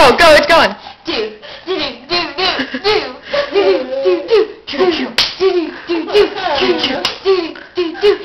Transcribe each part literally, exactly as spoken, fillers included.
Go, go, it's going. Do, do, do, do, do, do, do, do, do, do, do, do, do, do, do, do, do.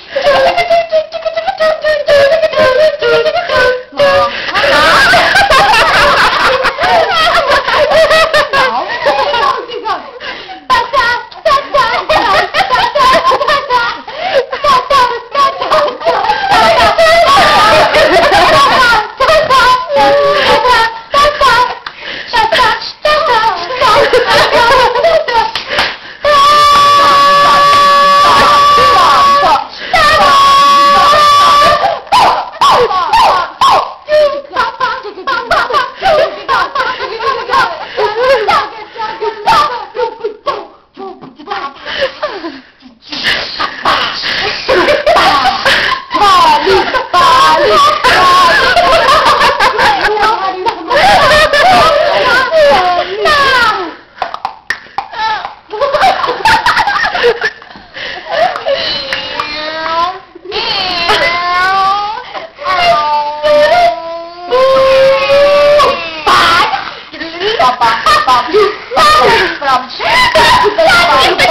Papa, papa, papa, papa, papa,